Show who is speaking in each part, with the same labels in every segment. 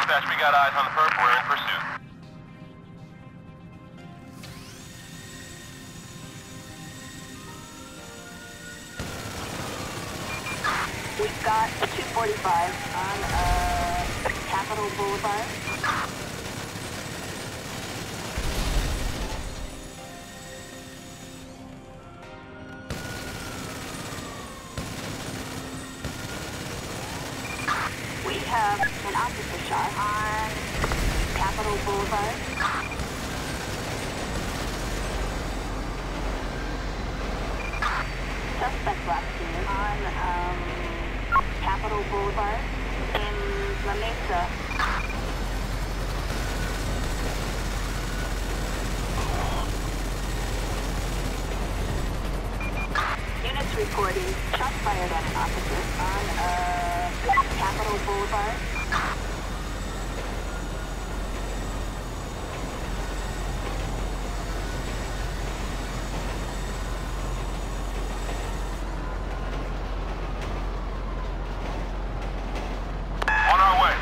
Speaker 1: Dispatch, we got eyes on the perp. We're in pursuit.
Speaker 2: We've got a 245 on Capitol Boulevard. We have an officer shot on Capitol Boulevard. Suspect last seen on Capitol Boulevard in La Mesa. Units reporting shots fired at an officer on Capitol Boulevard.
Speaker 1: On our way.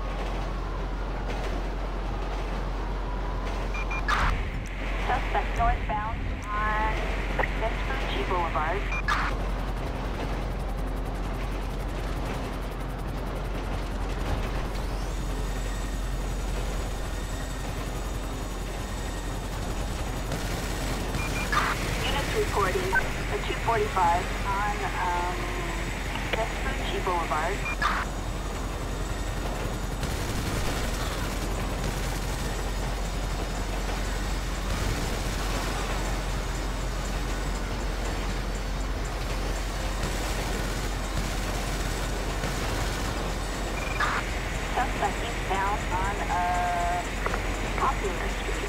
Speaker 2: Suspect northbound on Vespucci Boulevard. Units reporting a 245 on Vespucci Boulevard. Suspect eastbound on Popular Street.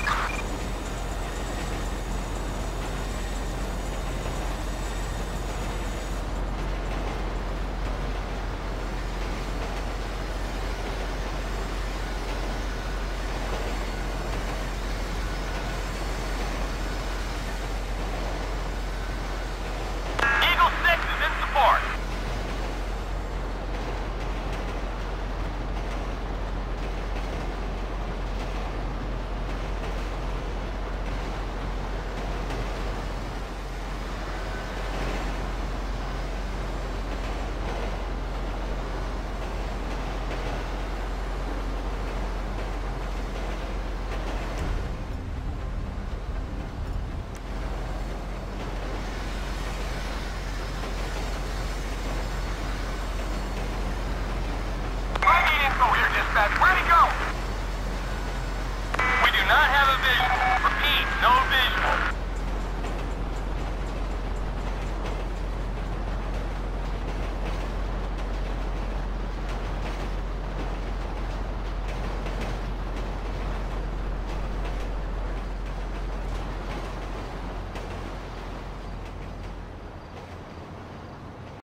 Speaker 1: Eagle 6 is in support. Info here, dispatch.